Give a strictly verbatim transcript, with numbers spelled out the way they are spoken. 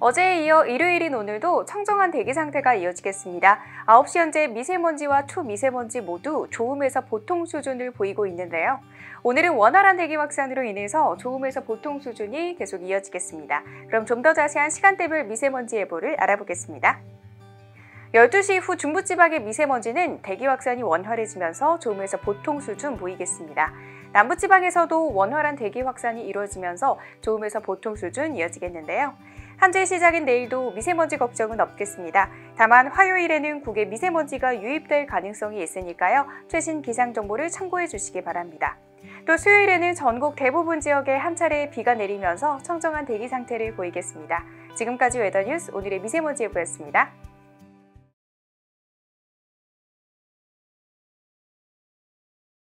어제에 이어 일요일인 오늘도 청정한 대기 상태가 이어지겠습니다. 아홉 시 현재 미세먼지와 초미세먼지 모두 좋음에서 보통 수준을 보이고 있는데요. 오늘은 원활한 대기 확산으로 인해서 좋음에서 보통 수준이 계속 이어지겠습니다. 그럼 좀 더 자세한 시간대별 미세먼지 예보를 알아보겠습니다. 열두 시 이후 중부지방의 미세먼지는 대기 확산이 원활해지면서 좋음에서 보통 수준 보이겠습니다. 남부지방에서도 원활한 대기 확산이 이루어지면서 좋음에서 보통 수준 이어지겠는데요. 한 주의 시작인 내일도 미세먼지 걱정은 없겠습니다. 다만 화요일에는 국외 미세먼지가 유입될 가능성이 있으니까요. 최신 기상 정보를 참고해 주시기 바랍니다. 또 수요일에는 전국 대부분 지역에 한 차례 비가 내리면서 청정한 대기 상태를 보이겠습니다. 지금까지 웨더뉴스 오늘의 미세먼지 예보였습니다.